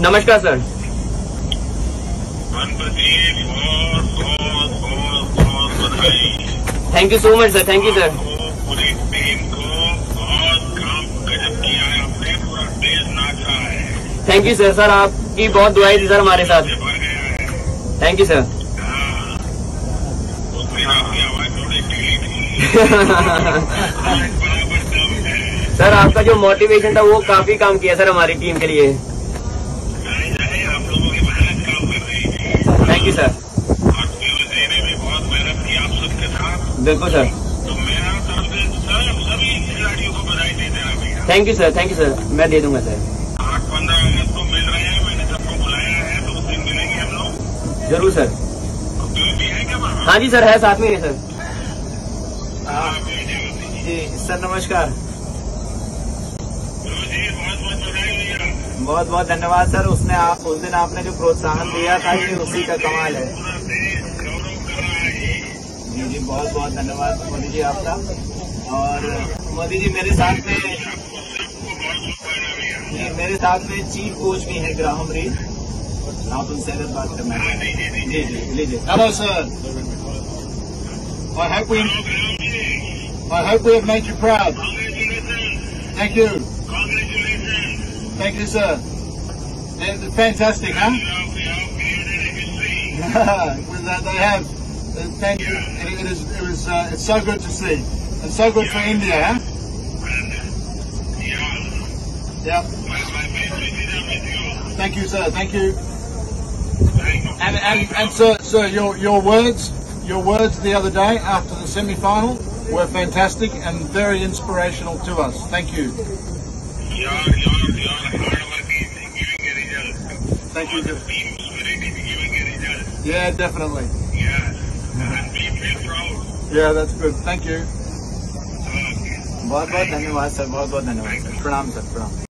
नमस्कार sir. Thank you so much sir, thank you sir. पूरी team को बहुत काम गजब किया है, आपने पूरा देश नाचा है। Thank you sir. सर आपकी बहुत दुआएं थी सर हमारे साथ। Thank you sir. आपकी आवाज थोड़ी ढीली थी। बराबर दम है सर आपका जो मोटिवेशन था वो काफी काम किया सर हमारी टीम के लिए। आप लोगों की मेहनत काम कर रही थी। Thank you sir. और देने में बहुत मेहनत की आप सबके साथ। बिल्कुल सर। तो मेरा तरफ से सभी खिलाड़ियों को बधाई देते हैं भैया। Thank you sir, thank you sir. मैं दे दूंगा सर। 8-15 अगस्त को मिल रहे हैं, मैंने सबको बुलाया है, तो उस दिन मिलेंगे हम लोग। जरूर सर। भी है क्या वहाँ? हाँ जी सर, है साथ में ही है सर। जी सर नमस्कार। जी बहुत बहुत बधाई भैया। बहुत बहुत धन्यवाद सर। उस दिन आपने जो प्रोत्साहन दिया था ये उसी का कमाल है। पूरा देश गौरव कर रहा है। जी जी बहुत बहुत धन्यवाद मोदी जी आपका। और मोदी जी मेरे साथ में मेरे साथ में चीफ कोच भी है ग्राहम रीड, आप उनसे अगर बात करना है। जी जी लीजिए। Hello, sir. I hope we have made you proud. Thank you. Thank you, sir. Yeah, fantastic, huh? They have. Thank you. It's so good to see. It's so good for India, huh? Yeah. Thank you, sir. Thank you. And sir, your words the other day after the semi-final were fantastic and very inspirational to us. Thank you. Your hard work is giving a result. Thank you. Team spirit is giving a result. Yeah, definitely. Yes. And we feel proud. Yeah, that's good. Thank you. Okay. बहुत बहुत धन्यवाद sir, बहुत बहुत धन्यवाद sir. प्रणाम sir, प्रणाम।